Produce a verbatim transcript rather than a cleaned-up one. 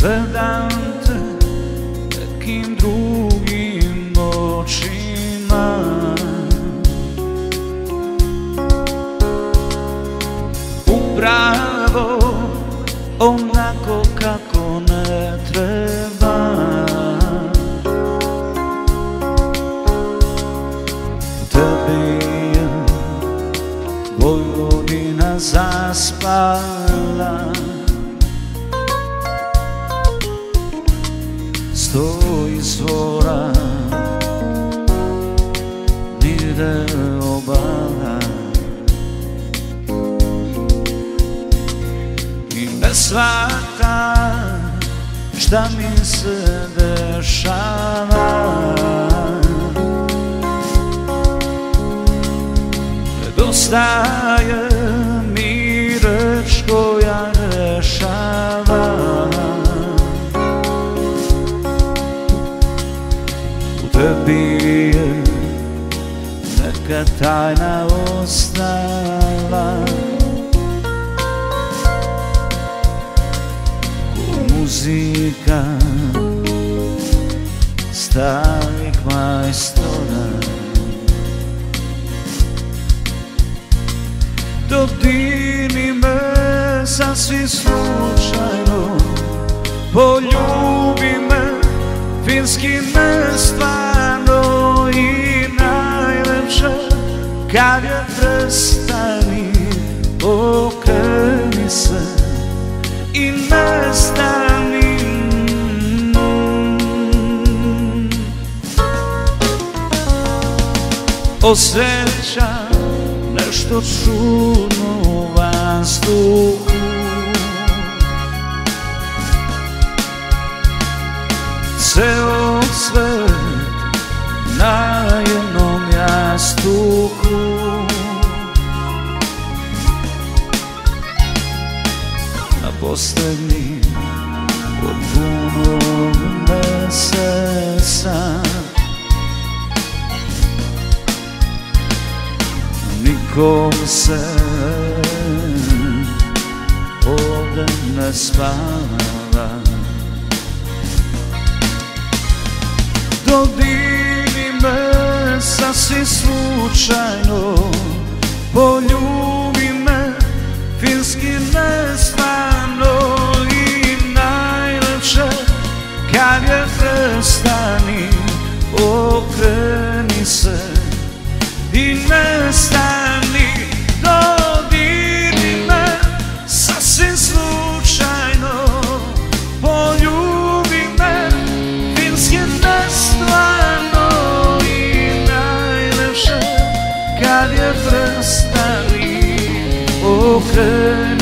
gledam te nekim drugim očima. Upravo onako kako ne treba. Tebi je Vojvodina zaspala, sto izvora nigde obala. I ne shvatam šta mi se dešava. Nedostaje mi reč koja rešava. U tebi je neka tajna ostala, muzika starih majstora. Dodiri me sasvim slučajno, poljubi me finski nestvarno. I najlepše kad je prestani, okreni se i nestani. Osjećam nešto čudno u vazduhu, ceo svet na jednom jastuku. Na poslednji od punog meseca nikom se ovde ne spava. Dodiri me sasvim slučajno, poljubi me finski nestvarno. I najlepše kad je prestani, okreni se i nestani. Dodiri me sasvim slučajno, poljubi me finski nestvarno. I najlepše kad je prestani, okreni